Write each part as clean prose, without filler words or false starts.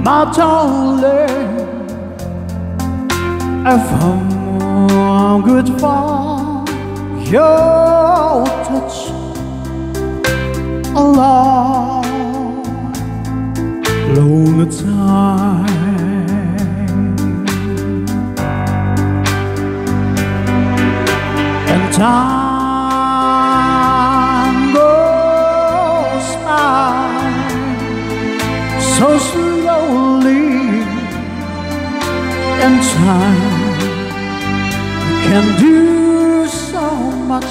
my darling, I've hungered for your touch a long time, and time goes by so slowly, and time can do so much.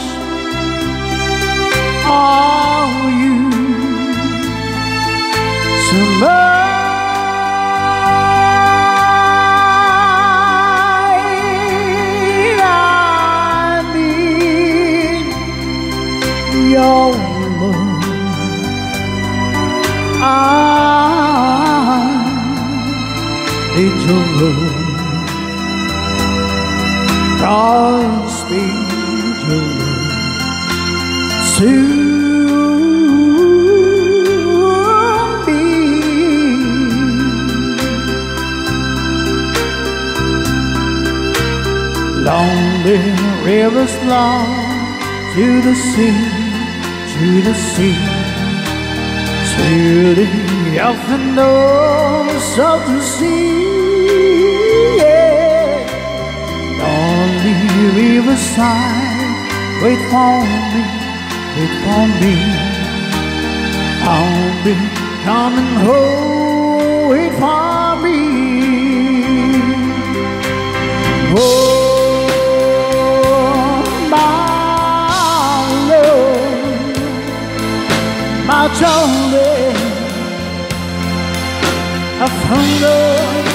Are you so mine? I need your love. I need your love. God speed your love to me. Lonely rivers long to the sea, to the sea, to the open doors of the sea. Yeah. Lonely riverside, wait for me, wait for me. I'll be coming home, wait for me. Oh, my love, my darling, I've hungered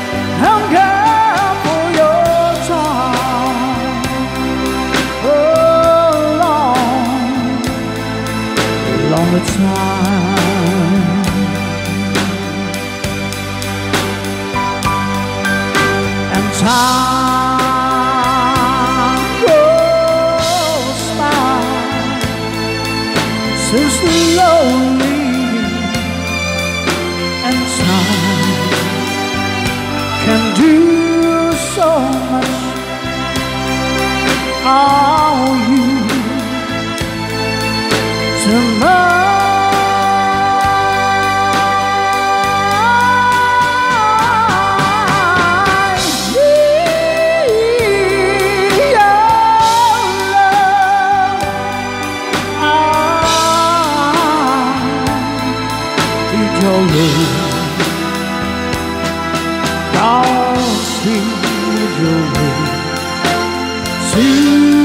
for your time. Oh, long time. And time goes by so slowly, and time can do so much. Are you to mine? Your love, I'll see your love. See